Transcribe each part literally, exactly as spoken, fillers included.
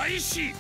開始。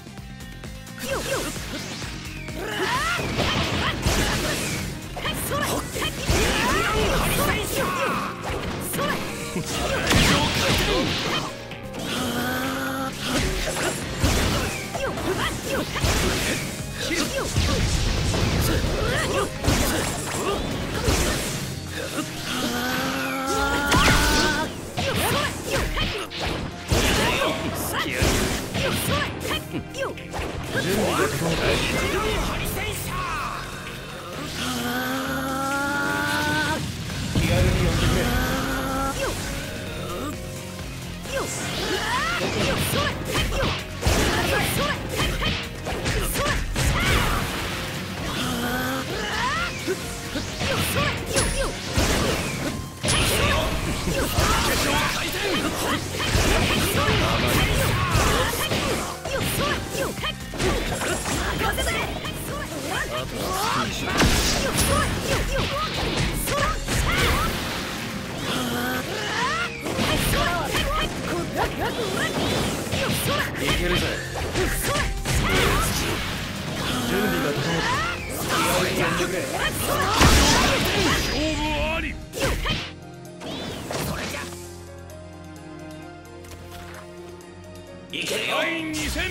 第二戦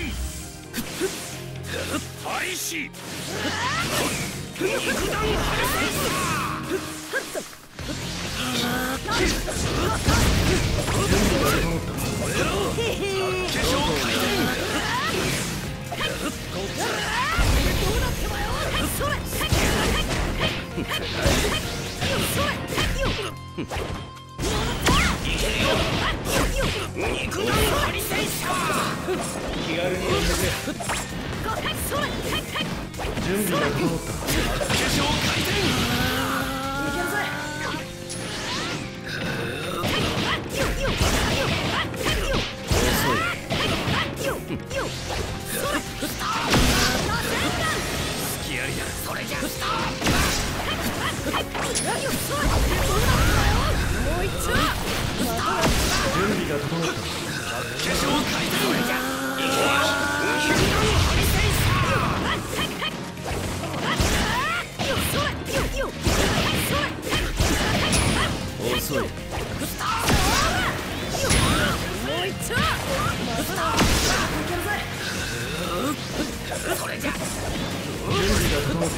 開始。肉弾破り戦車。気軽に呼んでくれ。準備が整った。化粧回転。いけるぜ。隙ありだ。それじゃスタート。もう一丁。準備が整った。化粧回転。それじゃいけるよ。遅い。それじゃ準備が整った。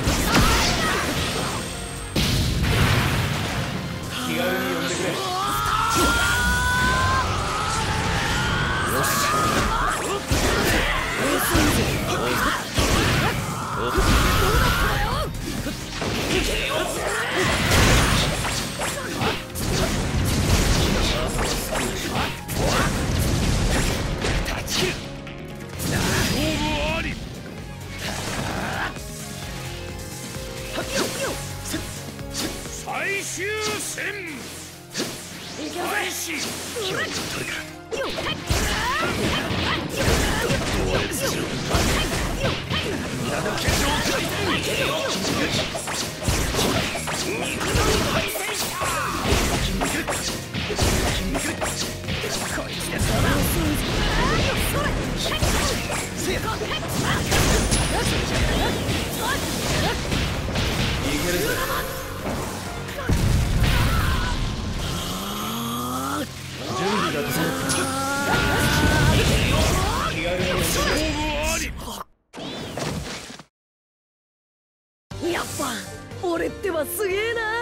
気軽に呼んでくれ。よし。いけるよ。最終戦開始。距離を取るか。終われるぞ。化粧回転。いけるよ。肉弾敗戦車。こいつです。いけるぞ。準備が整った。気軽に勝負あり。 やっぱ俺ってばすげえな。